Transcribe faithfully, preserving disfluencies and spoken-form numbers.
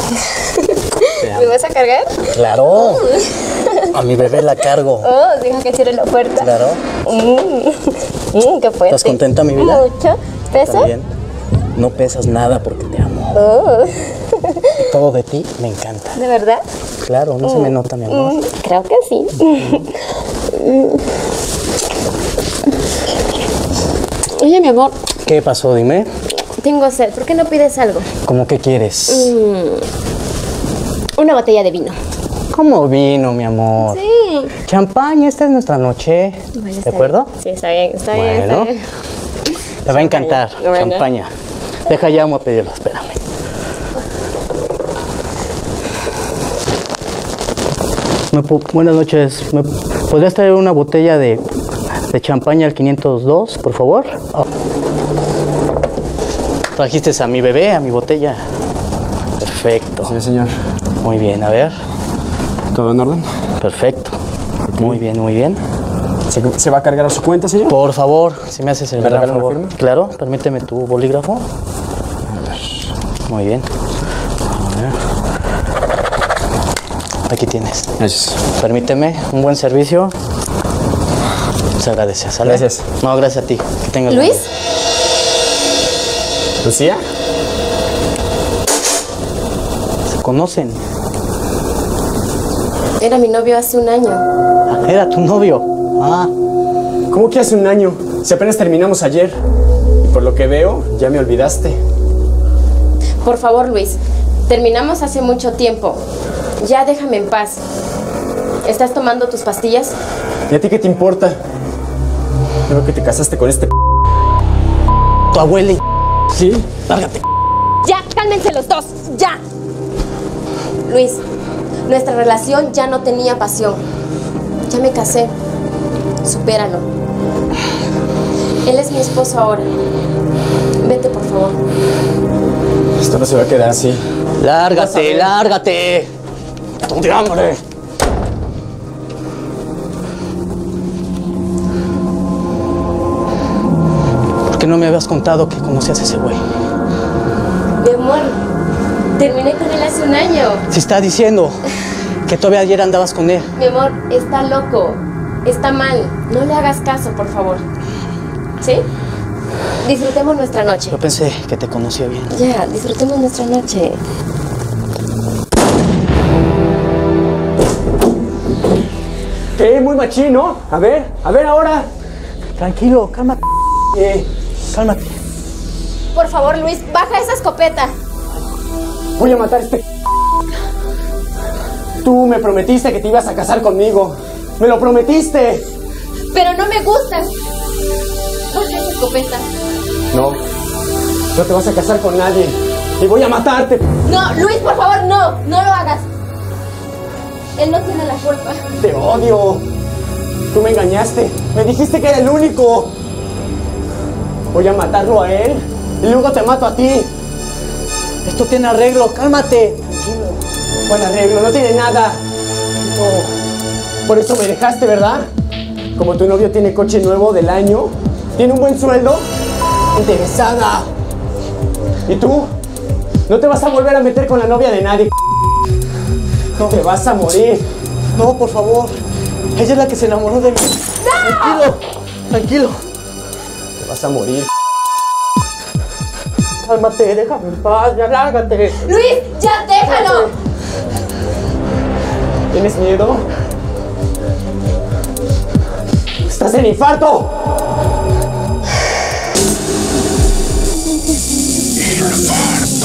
¿Me vas a cargar? Claro. A mi bebé la cargo. Oh, deja que cierre la puerta. Claro. Mmm, mm, qué fuerte. ¿Estás contenta, mi vida? Mucho. ¿Pesa? También. No pesas nada porque te amo. Oh. Y todo de ti me encanta. ¿De verdad? Claro, no mm. se me nota, mi amor. Mm, creo que sí. Mm. Oye, mi amor. ¿Qué pasó? Dime. Tengo sed. ¿Por qué no pides algo? ¿Cómo qué quieres? Mm, una botella de vino. ¿Cómo vino, mi amor? Sí. Champaña, esta es nuestra noche. Bueno, ¿De acuerdo? Bien. Sí, está bien, está bueno, bien, está bien. Te va a encantar. Bueno. Champaña. Deja ya, vamos a pedirlo, espérame. Me Buenas noches. ¿Me podrías traer una botella de, de champaña al quinientos dos, por favor? Oh. Trajiste a mi bebé, a mi botella. Perfecto. Sí, señor. Muy bien, a ver. ¿Todo en orden? Perfecto. Okay. Muy bien, muy bien. ¿Se, ¿Se va a cargar a su cuenta, señor? Por favor, si me haces el ¿Me gran regala favor. una firma? Claro, permíteme tu bolígrafo. A ver. Muy bien. A ver. Aquí tienes. Gracias. Permíteme, un buen servicio. Se agradece, ¿sale? Gracias. No, gracias a ti. Que tengas ¿Luis? Buen... ¿Lucía? ¿Se conocen? Era mi novio hace un año. Ah, era tu novio. Ah. ¿Cómo que hace un año? Si apenas terminamos ayer. Y por lo que veo, ya me olvidaste. Por favor, Luis. Terminamos hace mucho tiempo. Ya déjame en paz. ¿Estás tomando tus pastillas? ¿Y a ti qué te importa? Creo que te casaste con este p... Tu abuela y... ¿Sí? Lárgate. ¡Ya! ¡Cálmense los dos! ¡Ya! Luis, nuestra relación ya no tenía pasión. Ya me casé. Supéralo. Él es mi esposo ahora. Vete, por favor. Esto no se va a quedar así. Lárgate, lárgate. ¡Tú de hambre! ¿Por qué no me habías contado que conocías a ese güey? Mi amor, terminé con él hace un año. Si está diciendo que todavía ayer andabas con él. Mi amor, está loco. Está mal. No le hagas caso, por favor. ¿Sí? Disfrutemos nuestra noche. Yo pensé que te conocía bien. Ya, disfrutemos nuestra noche. ¿Qué? Muy machín, ¿no? A ver, a ver ahora. Tranquilo, cálmate. Eh, Cálmate. Por favor, Luis, baja esa escopeta. voy a matar a este... Tú me prometiste que te ibas a casar conmigo. ¡Me lo prometiste! Pero no me gustas. Baja esa escopeta. No, no te vas a casar con nadie. Y voy a matarte. No, Luis, por favor, no. No lo hagas. Él no tiene la culpa. Te odio. Tú me engañaste. Me dijiste que era el único. Voy a matarlo a él y luego te mato a ti. Esto tiene arreglo, cálmate. Buen arreglo, no tiene nada. No. Por eso me dejaste, ¿verdad? Como tu novio tiene coche nuevo del año, tiene un buen sueldo, interesada. ¿Y tú? No te vas a volver a meter con la novia de nadie. No. Te vas a morir. No, por favor. Ella es la que se enamoró de mí. ¡No! Tranquilo, tranquilo. Te vas a morir. Cálmate, déjame en paz, ya lárgate. Luis, ya déjalo. ¿Tienes miedo? ¡Estás en infarto! Infarto.